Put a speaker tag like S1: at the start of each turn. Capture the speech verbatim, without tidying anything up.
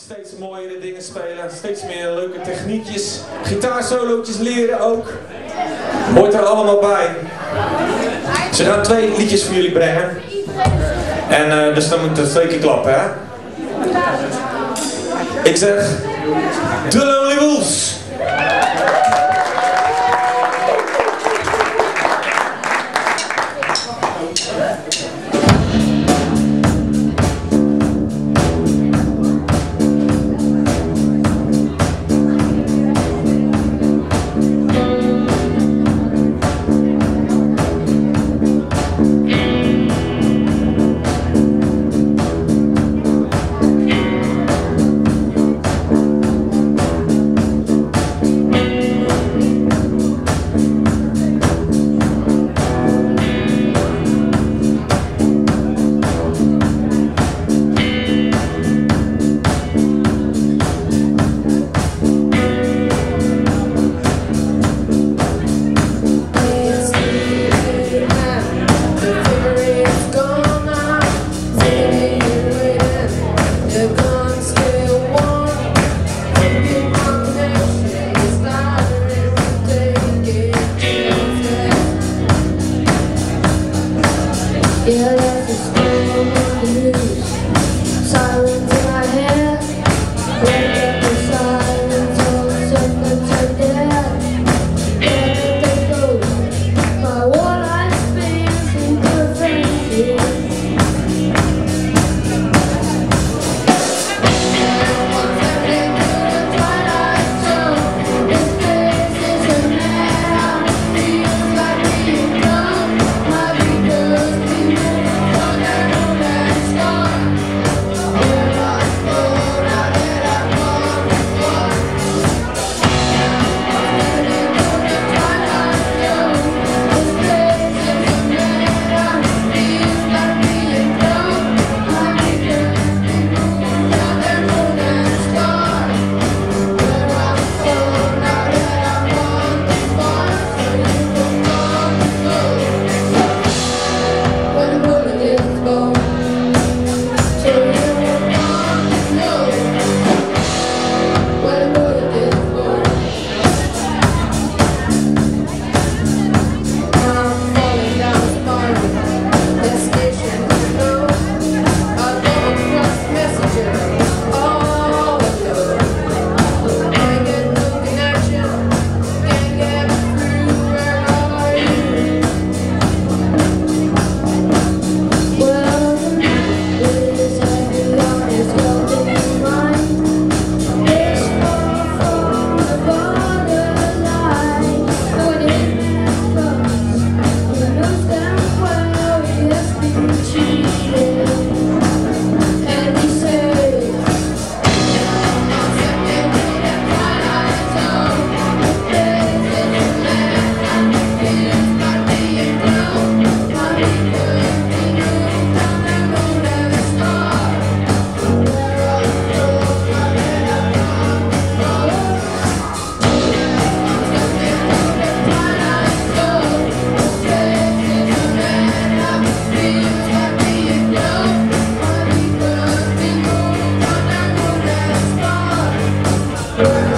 S1: steeds mooiere dingen spelen, steeds meer leuke techniekjes, gitaarsolootjes leren ook. Hoort er allemaal bij. Ze gaan twee liedjes voor jullie brengen. En uh, dus dan moet het twee keer klappen, hè? Ik zeg, The Lonely Wolves!
S2: Yeah, that's the story of the news. Silence in my head. Wake up the silence, all something's so dead. Where did they go? My one-eyed space in the friendship.
S1: Yeah.